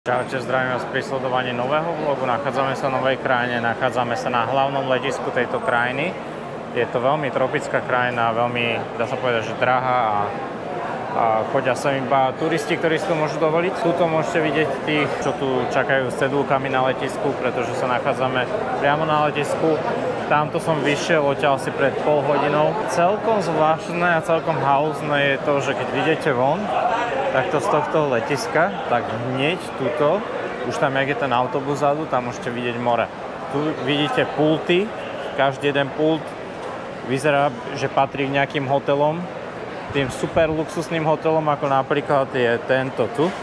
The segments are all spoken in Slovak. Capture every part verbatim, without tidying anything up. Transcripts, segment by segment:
Čaute, zdravím vás pri sledovaní nového vlogu. Nachádzame sa v novej krajine, nachádzame sa na hlavnom letisku tejto krajiny. Je to veľmi tropická krajina, veľmi, dá sa povedať, že drahá a, a chodia sa iba turisti, ktorí si to môžu dovoliť. Tuto môžete vidieť tých, čo tu čakajú s cedulkami na letisku, pretože sa nachádzame priamo na letisku. Tamto som vyšiel odtiaľ asi pred pol hodinou. Celkom zvláštne a celkom halúzne je to, že keď vidíte von, takto z tohto letiska, tak hneď tuto, už tam, jak je ten autobus zadu, tam môžete vidieť more. Tu vidíte pulty, každý jeden pult vyzerá, že patrí k nejakým hotelom, tým super luxusným hotelom, ako napríklad je tento tu,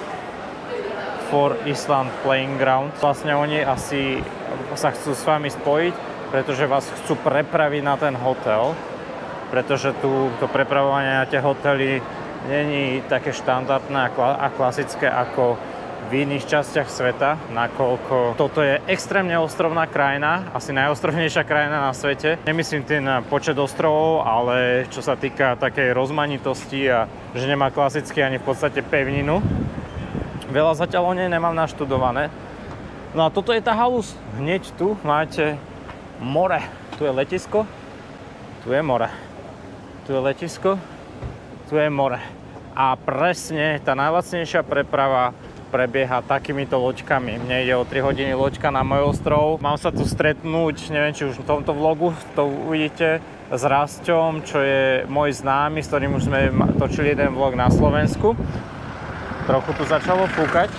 For Island Playing Ground. Vlastne oni asi sa chcú s vami spojiť, pretože vás chcú prepraviť na ten hotel, pretože tu to prepravovanie na tie hotely není také štandardné a klasické ako v iných častiach sveta, nakoľko toto je extrémne ostrovná krajina, asi najostrovnejšia krajina na svete. Nemyslím tým počet ostrovov, ale čo sa týka takej rozmanitosti a že nemá klasicky ani v podstate pevninu. Veľa zatiaľ o nej nemám naštudované. No a toto je tá halus. Hneď tu máte more. Tu je letisko, tu je more. Tu je letisko, tu je more. A presne tá najlacnejšia preprava prebieha takýmito loďkami. Mne ide o tri hodiny loďka na môj ostrov. Mám sa tu stretnúť, neviem, či už v tomto vlogu to uvidíte, s Rasťom, čo je môj známy, s ktorým už sme točili jeden vlog na Slovensku. Trochu tu začalo fúkať.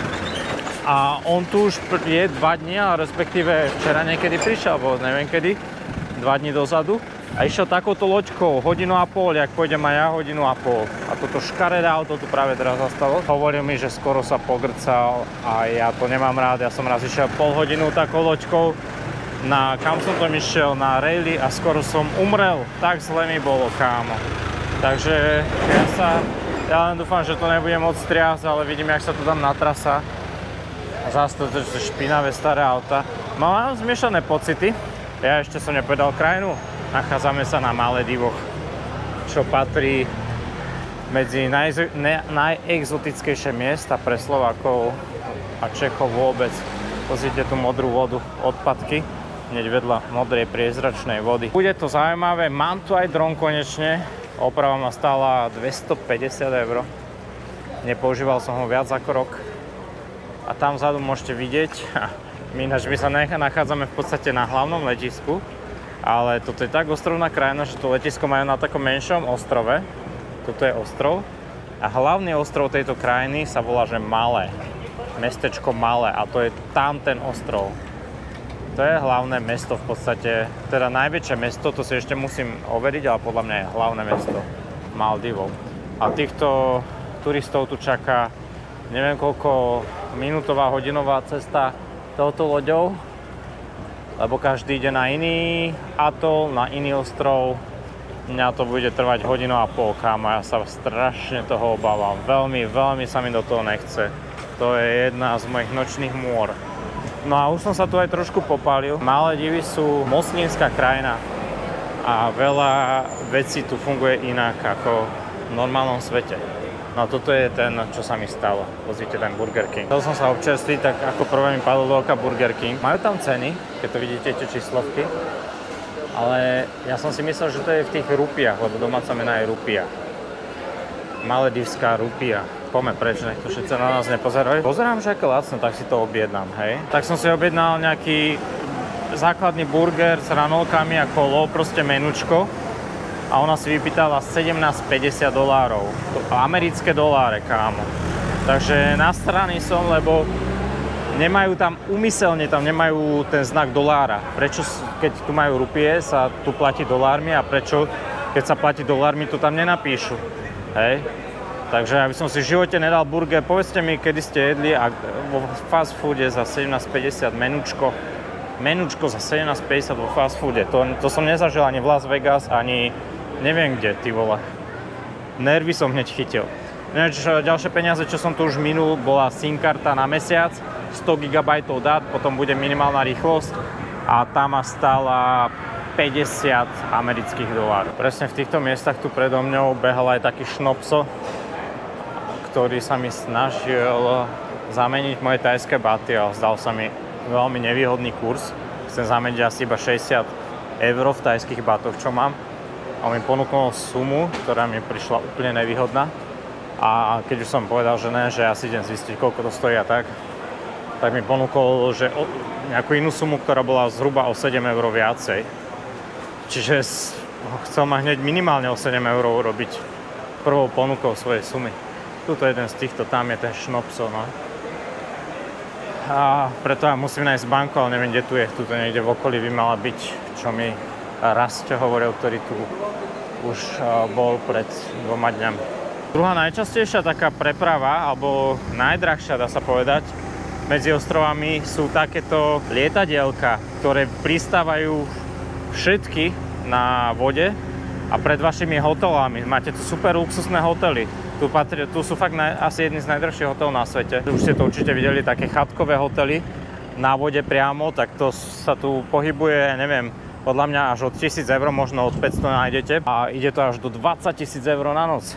A on tu už je dva dni, ale respektíve včera niekedy prišiel, alebo neviem kedy, dva dni dozadu. A išiel takouto loďkou hodinu a pol, jak pôjdem aj ja hodinu a pol. A toto škaredé auto tu práve teraz zastalo. Hovoril mi, že skoro sa pogrcal a ja to nemám rád. Ja som raz išiel pol hodinu takou loďkou. Na, kam som tam išiel? Na Rayleigh a skoro som umrel. Tak zle mi bolo, kámo. Takže ja sa, ja len dúfam, že to nebude moc triasť, ale vidím, jak sa to tam natrasa. A zase to sú špinavé staré auta. Mám zmiešané pocity. Ja ešte som nepovedal krajinu. Nachádzame sa na Maledivoch, čo patrí medzi naj, ne, najexotickejšie miesta pre Slovákov a Čechov vôbec. Pozrite tú modrú vodu, odpadky, hneď vedľa modrej priezračnej vody. Bude to zaujímavé, mám tu aj dron konečne, oprava ma stála dvestopäťdesiat eur. Nepoužíval som ho viac ako rok. A tam vzadu môžete vidieť, my, my sa nachádzame v podstate na hlavnom letisku, ale toto je tak ostrovná krajina, že to letisko majú na takom menšom ostrove. Toto je ostrov. A hlavný ostrov tejto krajiny sa volá, že Malé. Mestečko Malé. A to je tam ten ostrov. To je hlavné mesto v podstate. Teda najväčšie mesto, to si ešte musím overiť, ale podľa mňa je hlavné mesto Maldivov. A týchto turistov tu čaká neviem koľko minútová, hodinová cesta touto loďou. Lebo každý ide na iný atol, na iný ostrov. Mňa to bude trvať hodinu a pol, kámo. Ja sa strašne toho obávam. Veľmi, veľmi sa mi do toho nechce. To je jedna z mojich nočných môr. No a už som sa tu aj trošku popálil. Maledivy sú moslimská krajina a veľa vecí tu funguje inak ako v normálnom svete. No toto je ten, čo sa mi stalo. Pozrite ten Burger King. Chcel som sa občerstviť, tak ako prvé mi padlo do oka Burger King. Majú tam ceny, keď to vidíte, tie číslovky. Ale ja som si myslel, že to je v tých rupiách, lebo domáca mena je rupia. Maledivská rupia. Poďme preč, nech to všetci na nás nepozerajú. Pozerám, že aké lacno, tak si to objednám, hej. Tak som si objednal nejaký základný burger s ranolkami a kolo, proste menučko. A ona si vypýtala sedemnásť päťdesiat dolárov. To americké doláre, kámo. Takže na strany som, lebo nemajú tam, úmyselne tam nemajú ten znak dolára. Prečo, keď tu majú rupie, sa tu platí dolármi a prečo, keď sa platí dolármi, to tam nenapíšu. Hej? Takže aby som si v živote nedal burger, povedzte mi, kedy ste jedli a vo fast foode za sedemnásť päťdesiat menučko. Menučko za sedemnásť päťdesiat vo fast foode. To, to som nezažil ani v Las Vegas, ani neviem kde, ty vole. Nervy som hneď chytil. Než ďalšie peniaze, čo som tu už minul, bola SIM karta na mesiac, sto gigabajtov dát, potom bude minimálna rýchlosť a tá ma stála päťdesiat amerických dolárov. Presne v týchto miestach tu predo mňou behal aj taký šnopso, ktorý sa mi snažil zameniť moje thajské baty a zdal sa mi veľmi nevýhodný kurz. Chcem zameniť asi iba šesťdesiat eur v thajských batoch, čo mám. A on mi ponúkol sumu, ktorá mi prišla úplne nevýhodná. A keď už som povedal, že ne, že ja si idem zistiť, koľko to stojí a tak, tak mi ponúkol, že o, nejakú inú sumu, ktorá bola zhruba o sedem eur viacej. Čiže chcel ma hneď minimálne o sedem eur urobiť prvou ponukou svojej sumy. Tuto jeden z týchto, tam je ten Schnopso, no. A preto ja musím nájsť banku, ale neviem, kde tu je. Tuto niekde v okolí by mala byť, čo mi Rastio hovoril, ktorý tu už bol pred dvoma dňami. Druhá najčastejšia taká preprava, alebo najdrahšia, dá sa povedať, medzi ostrovami sú takéto lietadielka, ktoré pristávajú všetky na vode a pred vašimi hotelami. Máte tu super luxusné hotely. Tu, patrí, tu sú fakt naj, asi jedni z najdrahších hotelov na svete. Už ste to určite videli, také chatkové hotely na vode priamo, tak to sa tu pohybuje, neviem, podľa mňa až od tisíc eur, možno od päťsto nájdete. A ide to až do dvadsať tisíc eur na noc.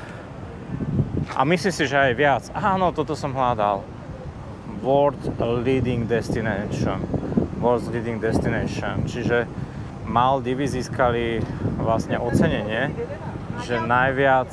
A myslím si, že aj viac. Áno, toto som hľadal. World Leading Destination. World Leading Destination. Čiže Maldivy získali vlastne ocenenie, že najviac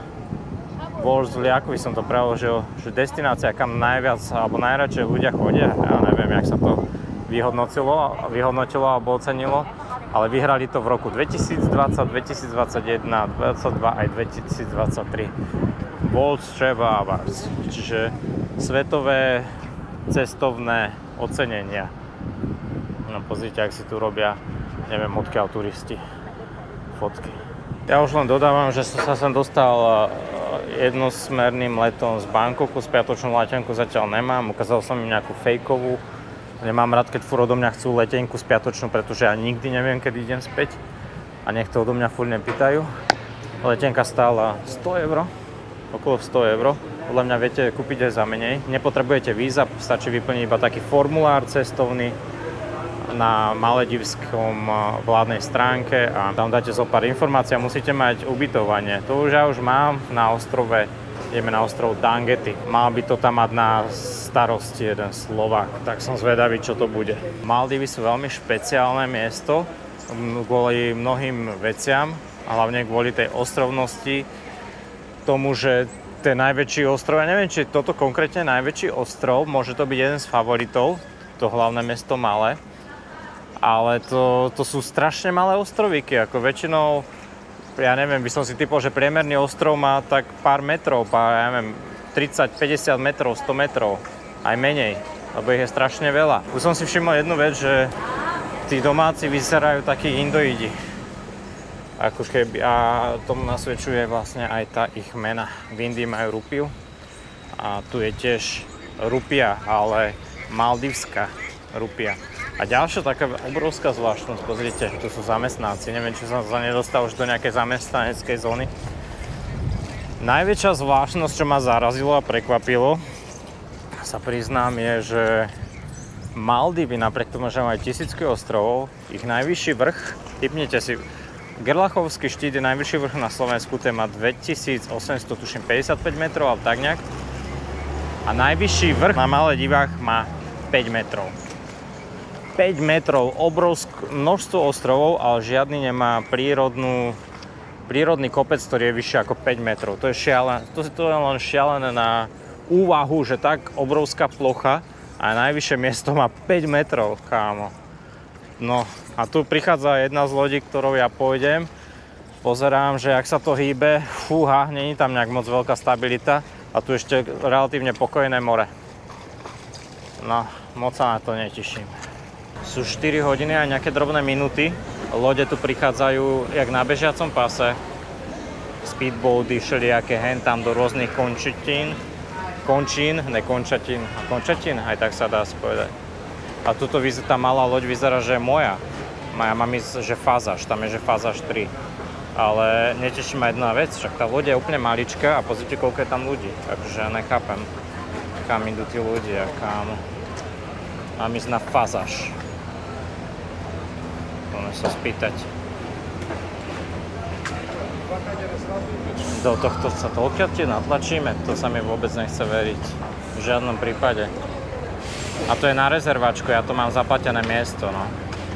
World, ako by som to preložil, že destinácia, kam najviac alebo najradšej ľudia chodia. Ja neviem, jak sa to vyhodnotilo, vyhodnotilo alebo ocenilo, ale vyhrali to v roku dvetisícdvadsať, dvetisícdvadsaťjeden, dvadsaťdva aj dvetisícdvadsaťtri. World Travel Awards, čiže svetové cestovné ocenenia. No pozrite, ak si tu robia, neviem odkiaľ turisti, fotky. Ja už len dodávam, že som sa sem dostal jednosmerným letom z Bangkoku, spiatočnú letenku zatiaľ nemám, ukázal som im nejakú fejkovú. Nemám rád, keď furt odo mňa chcú letenku spiatočnú, pretože ja nikdy neviem, kedy idem späť a nech to odo mňa furt nepýtajú. Letenka stála sto eur, okolo sto eur. Podľa mňa viete kúpiť aj za menej. Nepotrebujete víza, stačí vyplniť iba taký formulár cestovný na maledivskom vládnej stránke a tam dáte zo pár informácií a musíte mať ubytovanie. To už ja už mám na ostrove, ideme na ostrov Dangety. Mal by to tam mať na starosti jeden Slovák, tak som zvedavý, čo to bude. Maldivy sú veľmi špeciálne miesto kvôli mnohým veciam a hlavne kvôli tej ostrovnosti, tomu, že to je najväčší ostrov, ja neviem, či toto konkrétne najväčší ostrov, môže to byť jeden z favoritov, to hlavné mesto Malé. Ale to, to sú strašne malé ostrovíky, ako väčšinou, ja neviem, by som si typol, že priemerný ostrov má tak pár metrov, pár, ja neviem, tridsať, päťdesiat metrov, sto metrov, aj menej, lebo ich je strašne veľa. Už som si všimol jednu vec, že tí domáci vyzerajú takí indoidi. Ako keby, a tomu nasvedčuje vlastne aj tá ich mena. V Indii majú rupiu a tu je tiež rupia, ale maldivská rupia. A ďalšia taká obrovská zvláštnosť, pozrite, tu sú zamestnanci, neviem, či som sa nedostal už do nejakej zamestnaneckej zóny. Najväčšia zvláštnosť, čo ma zarazilo a prekvapilo, sa priznám, je, že Maldivy, napriek tomu, že majú tisícky ostrovov, ich najvyšší vrch, tipnite si, Gerlachovský štít je najvyšší vrch na Slovensku, ten má dvetisícosemsto, tuším, päťdesiatpäť metrov, alebo tak nejak. A najvyšší vrch na Maledivách má päť metrov. päť metrov, obrovské množstvo ostrovov, ale žiadny nemá prírodnú, prírodný kopec, ktorý je vyšší ako päť metrov. To je šialené, to, to je len šialené na úvahu, že tak obrovská plocha a najvyššie miesto má päť metrov, kámo. No a tu prichádza jedna z lodí, ktorou ja pôjdem. Pozerám, že ak sa to hýbe, fúha, není tam nejak moc veľká stabilita a tu ešte relatívne pokojné more. No, moc sa na to neteším. Sú štyri hodiny a nejaké drobné minúty. Lode tu prichádzajú jak na bežiacom pase. Speedboaty, všelijaké hen tam do rôznych končatín. Končín, ne končatín, a končatín, aj tak sa dá spovedať. A tuto tá malá loď vyzerá, že je moja. Ja mám ísť, že Fazaš, tam je, že Fazaš tri. Ale neteší ma jedna vec, však tá loď je úplne maličká a pozrite, koľko je tam ľudí. Takže ja nechápem, kam idú tí ľudia, kam. Mám ísť na Fazaš. Poďme sa spýtať. Do tohto sa toľko tie natlačíme, to sa mi vôbec nechce veriť. V žiadnom prípade. A to je na rezervačku, ja to mám zaplatené miesto, no.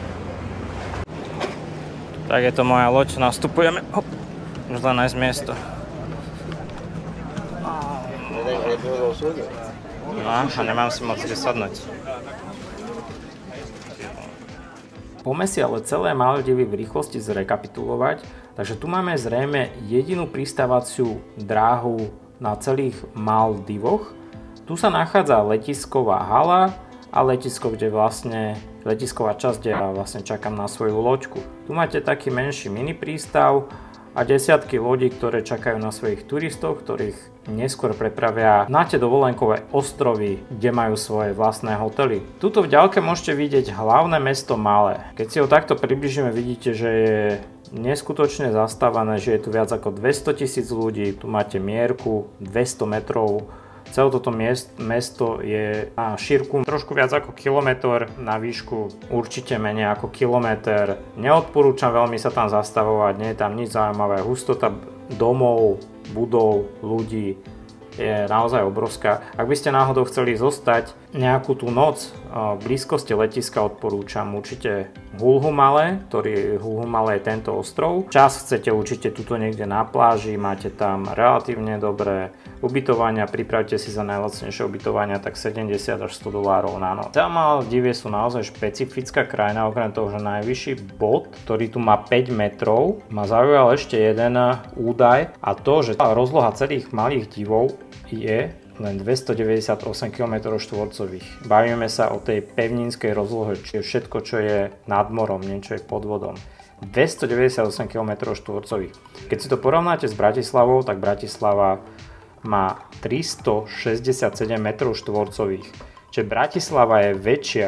Tak je to moja loď, nastupujeme. Hop. Už len nájsť miesto. No a nemám si moc kde sadnúť. Poďme si ale celé Maldivy v rýchlosti zrekapitulovať. Takže tu máme zrejme jedinú pristávaciu dráhu na celých Maldivoch. Tu sa nachádza letisková hala a letisko, kde vlastne letisková časť, kde ja vlastne čakám na svoju loďku. Tu máte taký menší mini prístav a desiatky lodí, ktoré čakajú na svojich turistov, ktorých neskôr prepravia na tie dovolenkové ostrovy, kde majú svoje vlastné hotely. Tuto v ďalke môžete vidieť hlavné mesto Malé. Keď si ho takto približíme, vidíte, že je neskutočne zastávané, že je tu viac ako dvestotisíc ľudí, tu máte mierku dvesto metrov. Celé toto mesto je na šírku trošku viac ako kilometr, na výšku určite menej ako kilometr. Neodporúčam veľmi sa tam zastavovať, nie je tam nič zaujímavé. Hustota domov, budov, ľudí je naozaj obrovská. Ak by ste náhodou chceli zostať nejakú tú noc v blízkosti letiska, odporúčam určite Hulhumale, ktorý Hulhumale je tento ostrov. Čas chcete určite tuto niekde na pláži, máte tam relatívne dobré ubytovania, pripravte si za najlacnejšie ubytovania tak sedemdesiat až sto dolárov na noc. Maldivy sú naozaj špecifická krajina, okrem toho, že najvyšší bod, ktorý tu má päť metrov, ma zaujal ešte jeden údaj a to, že rozloha celých malých divov je len dvestodeväťdesiatosem kilometrov štvorcových. Bavíme sa o tej pevninskej rozlohe, čiže všetko, čo je nad morom, niečo je pod vodom. dvestodeväťdesiatosem kilometrov štvorcových. Keď si to porovnáte s Bratislavou, tak Bratislava má tristošesťdesiatsedem metrov štvorcových. Čiže Bratislava je väčšia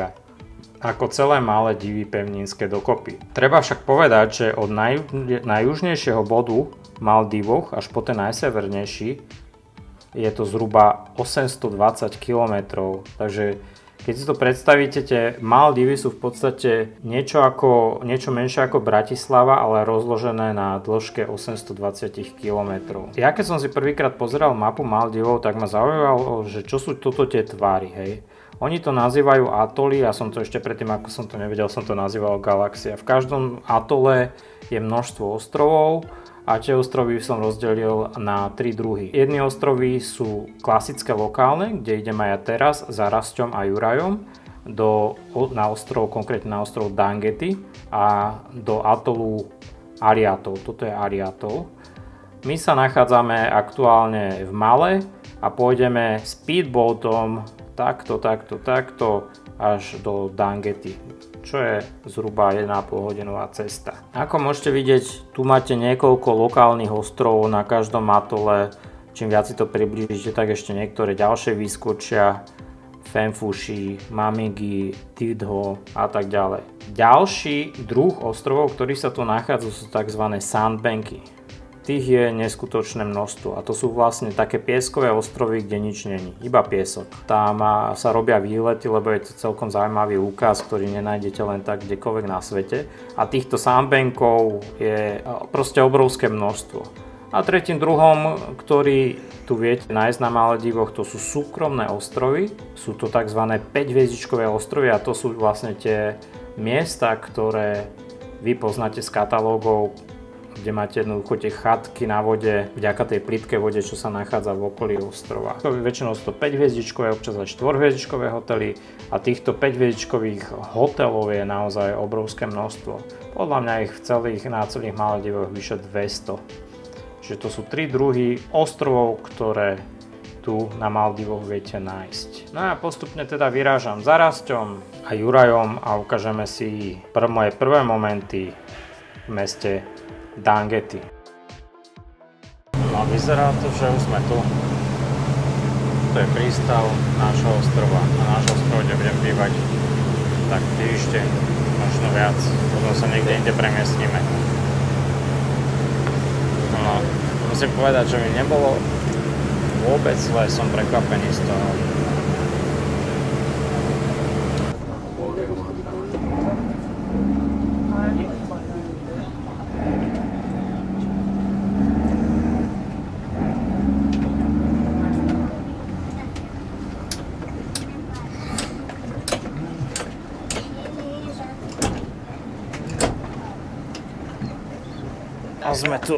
ako celé Maledivy pevninské dokopy. Treba však povedať, že od naj, najjužnejšieho bodu Maldivoch až po ten najsevernejší je to zhruba osemstodvadsať kilometrov. Takže keď si to predstavíte, tie Maldivy sú v podstate niečo, ako, niečo menšie ako Bratislava, ale rozložené na dĺžke osemstodvadsať kilometrov. Ja keď som si prvýkrát pozeral mapu Maldivov, tak ma zaujalo, že čo sú toto tie tvary, hej. Oni to nazývajú atoly, ja som to ešte predtým, ako som to nevedel, som to nazýval galaxia. V každom atole je množstvo ostrovov a tie ostrovy som rozdelil na tri druhy. Jedny ostrovy sú klasické lokálne, kde idem aj ja teraz za Rasťom a Jurajom do, na ostrov, konkrétne na ostrov Dangety a do atolu Ariatol. Toto je Ariatol. My sa nachádzame aktuálne v Male a pôjdeme speedboatom takto, takto, takto až do Dangety, čo je zhruba jeden a pol hodinová cesta. Ako môžete vidieť, tu máte niekoľko lokálnych ostrovov na každom atole. Čím viac si to priblížite, tak ešte niektoré ďalšie vyskočia. Phenfushi, Mamigi, Tidho a tak ďalej. Ďalší druh ostrovov, ktorý sa tu nachádza, sú tzv. Sandbanky. Tých je neskutočné množstvo a to sú vlastne také pieskové ostrovy, kde nič není, iba piesok. Tam sa robia výlety, lebo je to celkom zaujímavý úkaz, ktorý nenájdete len tak kdekoľvek na svete. A týchto sandbankov je proste obrovské množstvo. A tretím druhom, ktorý tu viete nájsť na Maledivoch, to sú súkromné ostrovy. Sú to tzv. päťhviezdičkové ostrovy a to sú vlastne tie miesta, ktoré vy poznáte z katalógov, kde máte jednoducho tie chatky na vode, vďaka tej plytkej vode, čo sa nachádza v okolí ostrova. Väčšinou sú to päťhviezdičkové, občas aj štvorhviezdičkové hotely a týchto päťhviezdičkových hotelov je naozaj obrovské množstvo. Podľa mňa ich v celých, na celých Maledivoch vyše dvesto. Čiže to sú tri druhy ostrovov, ktoré tu na Maldivoch viete nájsť. No a postupne teda vyrážam za Rasťom a Jurajom a ukážeme si prv, moje prvé momenty v meste Dangety. No vyzerá to, že už sme tu. To je prístav nášho ostrova. Na nášho ostrova, kde budem bývať tak týždeň, možno viac. Potom sa niekde inde premiestnime. No, musím povedať, že mi nebolo vôbec zle, som prekvapený z toho. A sme tu.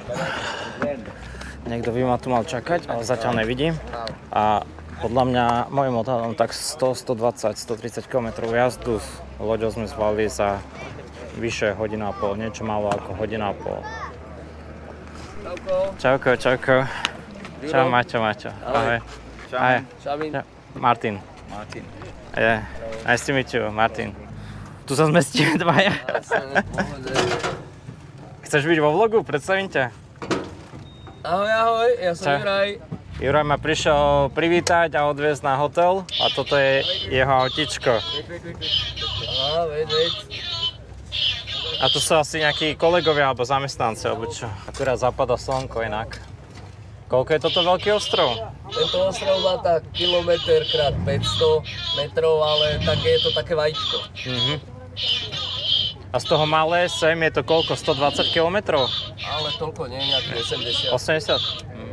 Niekto by ma tu mal čakať, ale zatiaľ nevidím. A podľa mňa, môjim odhadom, tak sto, stodvadsať, stotridsať kilometrov jazdu s loďou sme zvládli za vyše hodina a pol, niečo málo ako hodina a pol. Čauko, čauko. Čau, Maťo, Maťo. Ahoj. Ahoj. Martin. Martin. Yeah. Nice to meet you, Martin. Tu sa zmestíme dvaja. Chceš byť vo vlogu? Predstavím ťa. Ahoj, ahoj, ja som Čau. Juraj. Juraj ma prišiel privítať a odviezť na hotel a toto je jeho autičko. Á, veď, veď. A tu sú asi nejakí kolegovia alebo zamestnanci, alebo čo. Akurát zapadá slnko inak. Koľko je toto veľký ostrov? Tento ostrov má tak kilometr krát päťsto metrov, ale také je to také vajíčko. Mhm. A z toho malé sem je to koľko? stodvadsať kilometrov? Ale toľko nie, nejaké osemdesiat. osemdesiat? Mhm.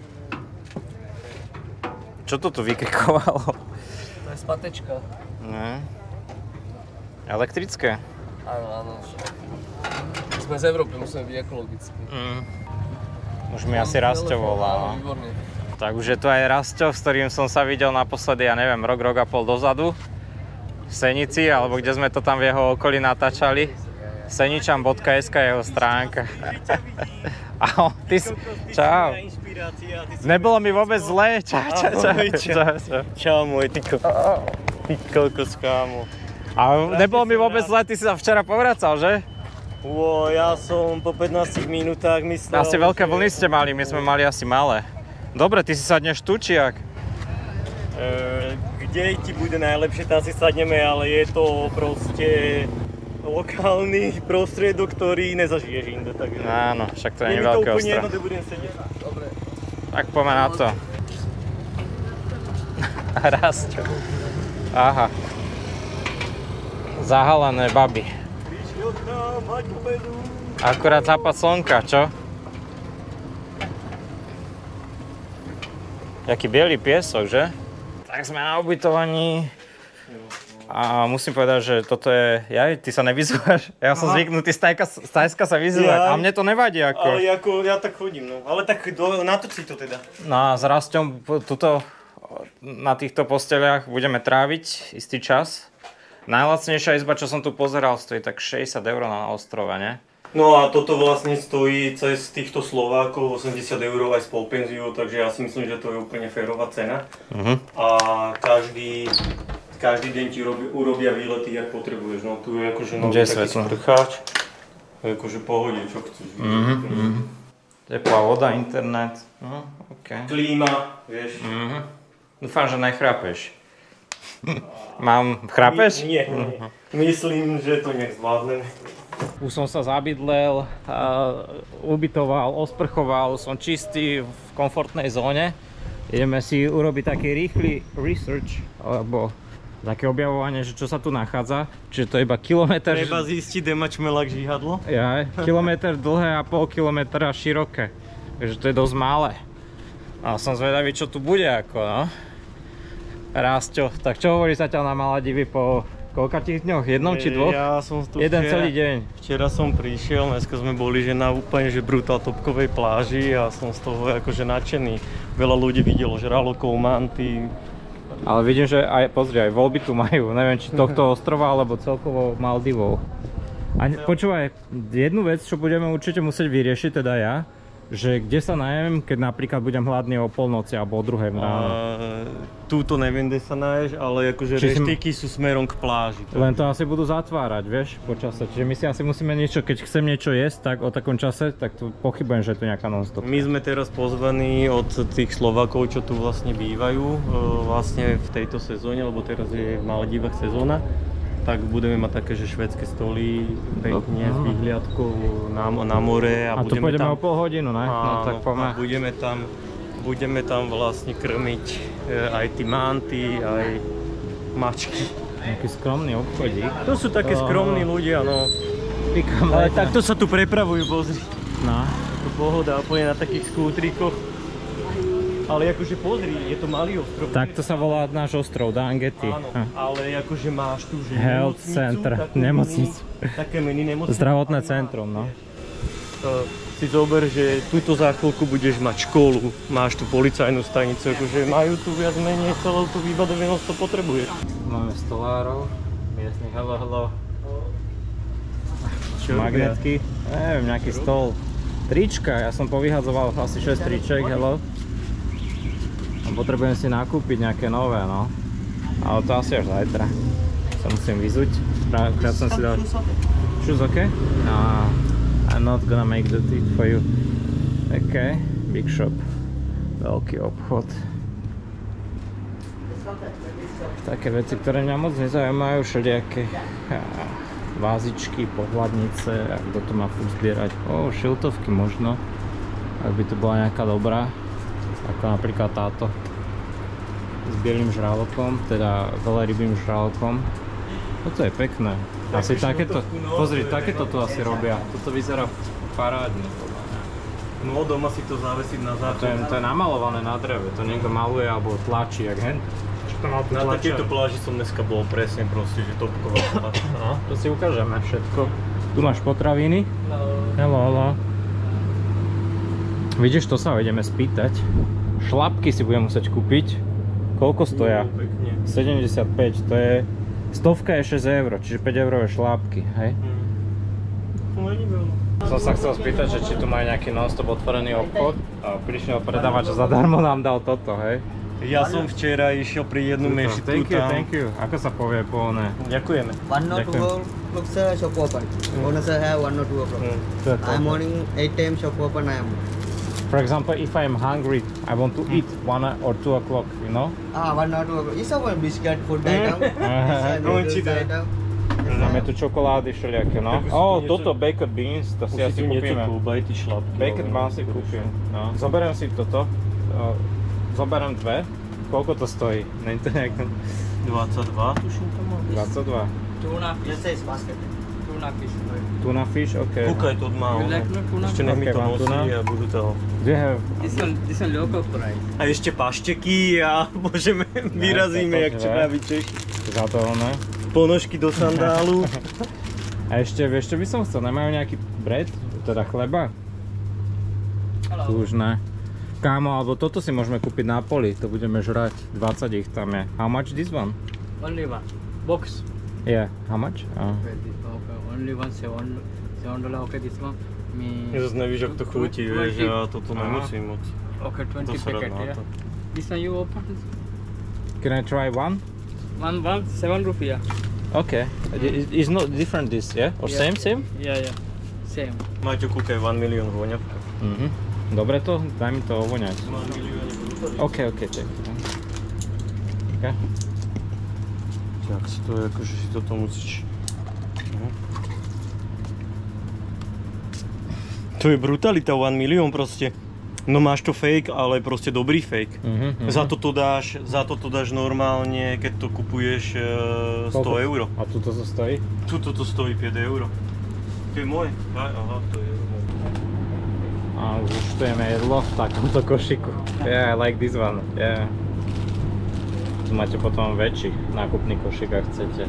Čo to tu vykrikovalo? To je spatečka. Ne. Elektrické? Áno, áno. Sme z Európy, musíme byť ekologickí. Mm. Už mi asi Rasťo volá. Áno, výborne. Tak už je tu aj Rasťo, s ktorým som sa videl naposledy, ja neviem, rok, rok a pol dozadu. V Senici, alebo kde sme to tam v jeho okolí natáčali. seničan bodka es ká je jeho stránka. Ahoj, ty si... Čau. Nebolo mi vôbec zlé. Čau, čau, čau. Čau, čau. Čau môj tyko. Ty kokos, kámo. A nebolo mi vôbec zlé, ty si sa včera povracal, že? Ło, ja som po pätnástich minútach myslel... Asi veľké vlny ste mali, my sme mali asi malé. Dobre, ty si sadneš tu, či jak? E, kde ti bude najlepšie, tam si sadneme, ale je to proste lokálny prostriedok, ktorý nezažiješ inde, takže... Áno, však to nie je veľké to úplne ostrov. jedno, kde budem sedieť. Dobre. Tak poďme na to. Rasťo. Aha. Zahalené baby. Akurát západ slnka, čo? Jaký bielý piesok, že? Tak sme na ubytovaní. A musím povedať, že toto je... Jaj, ty sa nevyzúvaš? Ja som Aha. zvyknutý z Tajska sa vyzúvať. A mne to nevadí ako... Ale ako, ja tak chodím, no. Ale tak do, natoč si to teda. No a s Rasťom tuto na týchto posteliach budeme tráviť istý čas. Najlacnejšia izba, čo som tu pozeral, stojí tak šesťdesiat eur na ostrove, ne? No a toto vlastne stojí cez týchto Slovákov osemdesiat eur aj s polpenziou, takže ja si myslím, že to je úplne férová cena. Uh-huh. A každý, každý deň ti urobia, urobia výlety, jak potrebuješ. No tu je akože nový taký sprcháč. To je akože pohode, čo chceš. Uh-huh. Uh-huh. Teplá voda, internet. Uh, okay. Klíma, vieš. Uh-huh. Dúfam, že nechrápeš. Mám, chrápeš? Nie, nie. Myslím, že to nejak zvládneme. Už som sa zabydlel, uh, ubytoval, osprchoval, som čistý v komfortnej zóne. Ideme si urobiť taký rýchly research, alebo také objavovanie, že čo sa tu nachádza. Čiže to je iba kilometr... Treba zistiť, kde má čmelák žihadlo. Ja, kilometr dlhé a pol kilometra široké. Takže to je dosť malé. A som zvedavý, čo tu bude ako, no. Rasťo, tak čo hovorí zatiaľ na Maledivy po koľkatých dňoch? Jednom či dvoch? Ja som tu Jeden včera, celý deň. Včera som prišiel, dneska sme boli že na úplne že brutál topkovej pláži a som z toho akože nadšený. Veľa ľudí videlo žralokov, manty. Ale vidím, že aj, pozri, aj voľby tu majú. Neviem, či tohto ostrova, alebo celkovo Maldivov. A ne, počúvaj, jednu vec, čo budeme určite musieť vyriešiť, teda ja, že kde sa najem, keď napríklad budem hladný o polnoci alebo o druhej ráno. Túto neviem, kde sa naješ, ale akože Čiže reštiky sú smerom k pláži. Len to asi budú zatvárať, vieš, počase. Čiže my si asi musíme niečo, keď chcem niečo jesť, tak o takom čase, tak tu pochybujem, že je tu nejaká non-stop. My sme teraz pozvaní od tých Slovákov, čo tu vlastne bývajú, vlastne v tejto sezóne, lebo teraz je v Maledivách sezóna. Tak budeme mať také, že švédske stoly, pekne s výhliadkou na, na more. A, a tu pôjdeme tam, o pol hodinu, ne? Áno, no, tak a budeme tam, budeme tam vlastne krmiť aj tí manty, aj mačky. Taký skromný obchodík. To sú také to... skromní ľudia, no. Píkam, ale takto sa tu prepravujú, pozri. No. To pohoda, úplne na takých skútrikoch. Ale akože pozri, je to malý ostrov. Takto sa volá náš ostrov, Dangety. Áno, ale akože máš tu že Health Center, nemocnicu. Také mini nemocnicu. Zdravotné centrum, no. To, si zober, že túto za chvíľku budeš mať školu, máš tu policajnú stanicu, akože majú tu viac menej celú tú vybavenosť, to potrebuješ. Máme stolárov, miestnych hello hello. Čo Magnetky, neviem, nejaký stol. Trička, ja som povyhadzoval asi šesť triček, hello. A potrebujem si nakúpiť nejaké nové, no. Ale to asi až zajtra. Sa musím vyzuť. Krát som si dal... Shoes okay? No, I'm not gonna make the tea for you. Okay, big shop. Veľký obchod. Také veci, ktoré mňa moc nezaujímajú, všelijaké vázičky, pohľadnice, a kto to má furt zbierať. O, šiltovky možno, ak by to bola nejaká dobrá, ako napríklad táto s bielým žralokom, teda veľrybým žralokom. Toto je pekné. Asi takéto, pozri, takéto tu asi robia. Toto vyzerá parádne. No, doma si to zavesiť na To je, základ. to je namalované na dreve, to niekto maluje alebo tlačí, jak hen. Čo to mal tu Na tlačať? takéto pláži som dneska bol presne proste, že topková. No, to si ukážeme všetko. Tu máš potraviny. Hello, hello. Vidíš, to sa ideme spýtať. Šlapky si budem musieť kúpiť. Koľko stoja? Pekne. sedemdesiatpäť, to je... Stovka je šesť eur, čiže päť eurové šlápky, hej? To není veľa. Som sa chcel spýtať, že či tu majú nejaký non-stop otvorený obchod a prišiel predávač a zadarmo nám dal toto, hej? Ja som včera išiel pri jednu mešitu Thank you, tam. thank you. Ako sa povie po one? Ďakujeme. One or Ďakujem. two o'clock sir, shop open. Owner sir have one or two o'clock. Mm. I am morning eight time shop open. I am. For example, if I am hungry, I want to eat one or two o'clock, you know? Ah, one or two o'clock. It's a one biscuit food item. It's a No, noodles cheater. item. Máme tu čokolády všelijaké, no. Tak si Ó, tu niečo- toto baked beans, to si Musí asi tu niečo kúpime. kúbaj, ty šlapky. Baked beans si kúpim, no. Zoberiem si toto. O, Zoberiem dve. Koľko to stojí? Není to nejak... dvadsaťdva, tuším to má. dvadsaťdva. Tuna. Yes, sir, it's basket. Tuna fish. Tuna fish, ok. Kúkaj, to má You ono. like no tuna? Ešte nech mi Okay, to mám nosí tuna. a budú toho. Do you have... This one, this one local price. A ešte pašteky a môžeme, vyrazíme, toto jak čo dve. praví Češi. Za to ono. Ponožky do sandálu. A ešte, vieš čo by som chcel? Nemajú nejaký bread? Teda chleba? Tu už ne. Kámo, alebo toto si môžeme kúpiť na poli, to budeme žrať. dvadsať ich tam je. How much this one? Only one. Box. Yeah, how much? Oh. Okay, this one, okay. Only one seven, seven dollar. Okay, this one. Me. Ja zase nevíš, ak to chutí, vieš, ja toto nemusím moc. Okay, To twenty sa rád packet. na Yeah. to. This one you open. Can I try one? One, one, seven rupiah. Okay. It- It's not different this, yeah? Or Yeah. same, same? Yeah, yeah. Same. Maťo, kúkaj, one milión voňa. Mhm. Dobre to, daj mi to ovoňať. one milión je OK, OK, tak. Okay. Tak si to je, akože si toto musíš. Mhm. To je brutalita, one milión proste. No máš to fake, ale proste dobrý fake. Mhm, mhm. Za to to dáš, za to to dáš normálne, keď to kupuješ e, sto Koľko? eur. A tuto to stojí? Tuto to stojí päť eur. To je môj. Aj, aha, to je môj. A už účtujeme jedlo v takomto košiku. Yeah, I like this one. Yeah. Tu máte potom väčší nákupný košik, ak chcete.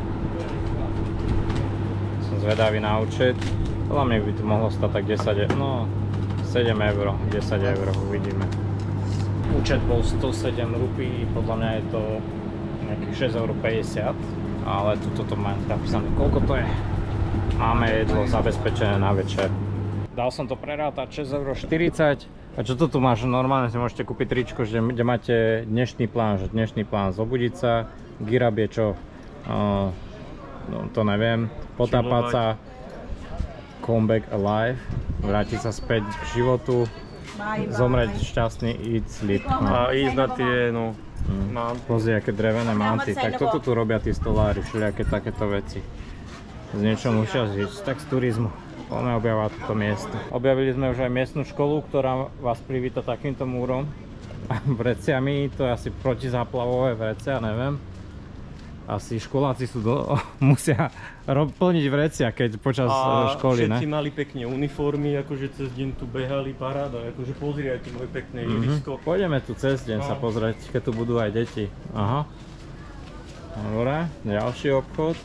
Som zvedavý na účet. Podľa mňa by to mohlo stať tak desať, no sedem eur, desať eur, uvidíme. Účet bol sto sedem rupí, podľa mňa je to nejakých šesť eur päťdesiat, ale tuto to mám napísané, koľko to je. Máme jedlo zabezpečené na večer. Dal som to prerátať šesť eur štyridsať. A čo to tu máš? Normálne si môžete kúpiť tričko, že, kde máte dnešný plán, že dnešný plán zobudiť sa, girab je čo, uh, no, to neviem, potápať sa, come back alive, vrátiť sa späť k životu, zomrieť šťastný, eat, sleep. No. A ísť na tie, no, Mm. mám. Pozri, aké drevené manty, tak toto tu robia tí stolári, všelijaké takéto veci. Z niečo musia žiť, tak z turizmu. Poďme objavovať toto miesto. Objavili sme už aj miestnu školu, ktorá vás privíta takýmto múrom. Vreciami, to je asi protizáplavové vrece, ja neviem. Asi školáci sú do, musia rob, plniť vrecia, keď počas A školy, všetci ne? mali pekne uniformy, akože cez deň tu behali, paráda, akože pozri aj tu moje pekné ihrisko. Mhm. Pôjdeme tu cez deň sa No. pozrieť, keď tu budú aj deti. Aha. Dobre, ďalší obchod.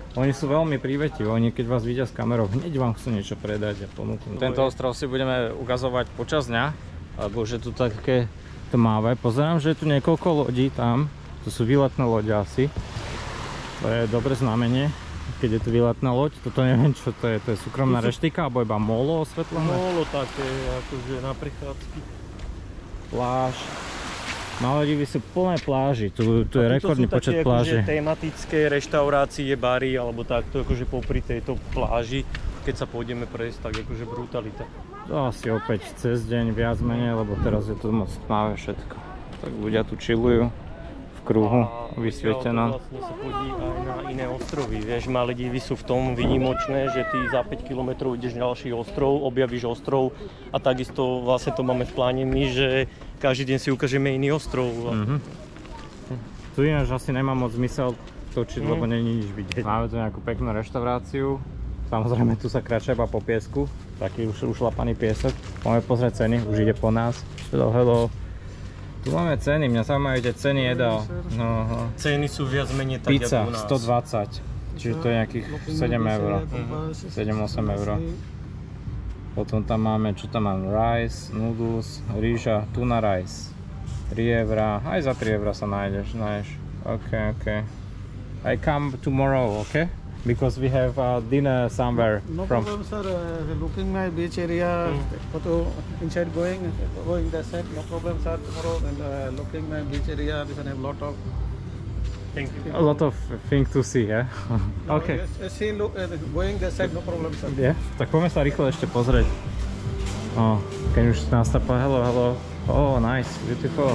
Oni sú veľmi prívetiví, oni keď vás vidia s kamerou, hneď vám chcú niečo predať a ponúknuť. Tento ostrov si budeme ukazovať počas dňa, lebo že tu také tmavé. Pozerám, že je tu niekoľko lodí tam, to sú výletné lode asi. To je dobré znamenie, keď je tu výletná loď. Toto neviem čo to je, to je súkromná reštika alebo iba molo osvetlené? Molo také, akože na prechádzky. Pláž. Maledivy sú plné pláži, tu, tu je rekordný počet pláží. To sú také akože tematické reštaurácie, bary alebo takto akože popri tejto pláži. Keď sa pôjdeme prejsť, tak akože brutalita. To asi opäť cez deň viac menej, lebo teraz je tu moc tmavé všetko. Tak ľudia tu chillujú v kruhu, vysvietená. Vlastne sa chodí aj na iné ostrovy, vieš, Maledivy sú v tom výnimočné, že ty za päť kilometrov ideš na ďalší ostrov, objavíš ostrov a takisto vlastne to máme v pláne my, že každý deň si ukážeme iný ostrov. Mm-hmm. Tu ináč asi nemá moc zmysel točiť, mm. lebo není nič vidieť. Máme tu nejakú peknú reštauráciu, samozrejme tu sa kráča iba po piesku, taký už ušlapaný piesok. Máme pozrieť ceny, už ide po nás. Hello, hello. Tu máme ceny, mňa zaujímajú tie ceny jedál. No, ceny sú viac menej tak, pizza ako u nás. sto dvadsať, čiže to je nejakých sedem eur, sedem osem eur. Potom tam máme, čo tam máme, rice, noodles, rýža, tuna rice, tri eurá, aj za tri eurá sa nájdeš, nájdeš. Ok, ok. I come tomorrow, ok? Because we have uh, dinner somewhere. No from... problem, sir. Uh, looking my beach area, mm. photo inside going, going that side. No problem, sir. Tomorrow and uh, looking my beach area, we can have lot of. Thank you. A lot of things to see, yeah? No, okay. Yes, see, look, uh, going that side, no problem, sir. Yeah? Tak poďme sa rýchlo ešte pozrieť. Oh, keď už nás tá hello, hello. Oh, nice, beautiful.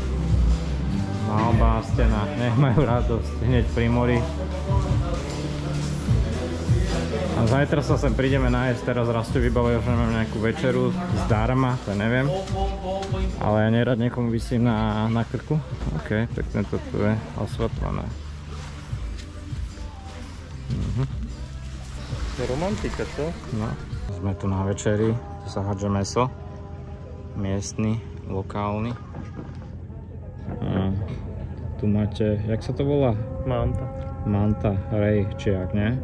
Malbá stena, nech majú radosť, hneď pri mori. A zajtra sa sem prídeme nájsť, teraz Rasto vybavujú, že mám nejakú večeru zdarma, to neviem. Ale ja nerad niekomu visím na, na krku. Ok, tak tento tu je osvetlené. Mhm. To je romantika, čo? No, sme tu na večeri, tu sa hádže mäso. Miestny, lokálny. A tu máte, jak sa to volá? Manta. Manta, rej, či jak, nie?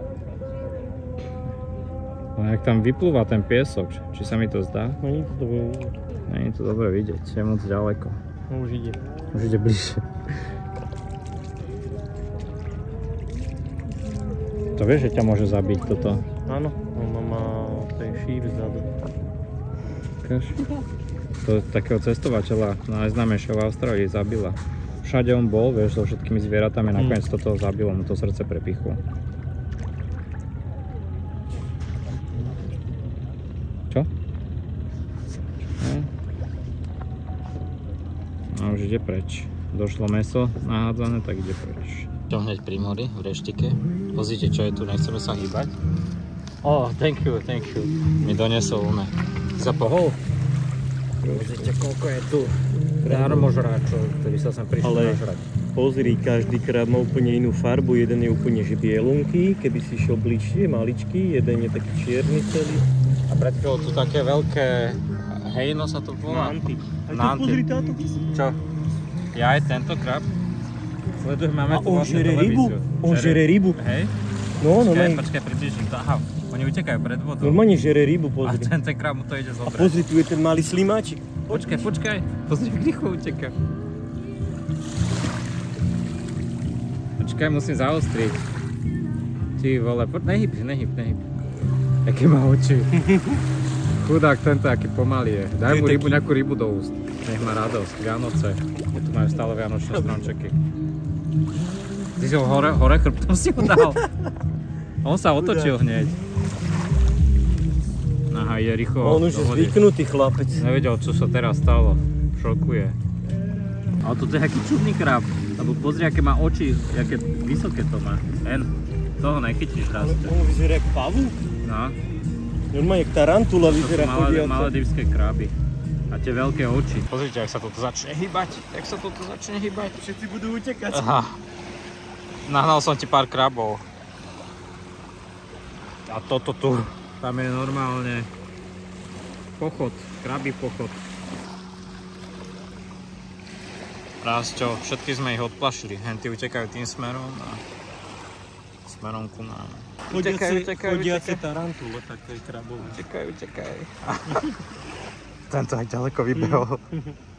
A jak tam vyplúva ten piesok, či sa mi to zdá? Není to dobre vidieť. Není to dobre vidieť, je moc ďaleko. No už ide. Už ide bližšie. To vieš, že ťa môže zabiť toto? Áno, on má ten šíp vzadu. Ukáž? To takého cestovateľa najznámejšieho v Austrálii zabila. Všade on bol, vieš, so všetkými zvieratami, nakoniec mm. toto zabilo, mu to srdce prepichlo. Čo? No už ide preč. Došlo mäso nahádzané, tak ide preč. Čo hneď pri mori, v reštike. Pozrite, čo je tu, nechceme sa hýbať. Oh, thank you, thank you. Mi donesol one. Za pohol. Pozrite, koľko je tu darmožráčov, ktorí sa sem prišli Ale nažrať. pozri, každý krab má úplne inú farbu. Jeden je úplne že bielunký, keby si šiel bližšie, maličký. Jeden je taký čierny celý. A pred chvíľou tu také veľké hejno sa to volá. Nanty. A tu Nanty. pozri táto. Čo? Ja aj tento krab? Sleduj, máme A tu on vlastne žere televíziu. rybu? On žere rybu? Hej? No, no, Počkaj, no. počkaj, približím to. Aha, oni utekajú pred vodou. Normálne žere rybu, A pozri. ten, ten krab mu to ide A zobrať. pozri, tu je ten malý slimáčik. Počkaj, počkaj. Pozri, jak rýchlo uteká. Počkaj, musím zaostriť. Ty vole, po... nehyb, nehyb, nehyb. Aké má oči. Chudák tento, aký pomalý je. Daj mu rybu, nejakú rybu do úst. Nech má radosť, Vianoce. Je tu majú stále vianočné stromčeky. Ty si ho hore, hore chrbtom si ho dal. On sa otočil hneď. Aha, ide rýchlo. On už je zvyknutý chlapec. Nevedel, čo sa teraz stalo. Šokuje. Ale toto je aký čudný krab. Lebo pozri, aké má oči, aké vysoké to má. Hen, toho nechytíš raz. On vyzerá jak pavúk. No. Normálne jak tarantula vyzerá chodiaca. Maledivské kraby. A tie veľké oči. Pozrite, jak sa toto začne hýbať. Jak sa toto začne hýbať. Všetci budú utekať. Aha. Nahnal som ti pár krabov. A toto tu. Tam je normálne pochod. Krabí pochod. Rásťo, všetky sme ich odplašili. Henty utekajú tým smerom a smerom ku nám. Chodiaci, utekaj, chodiaci utekaj. tarantule, také krabové. Čekaj, čekaj. Tento aj ďaleko vybehol.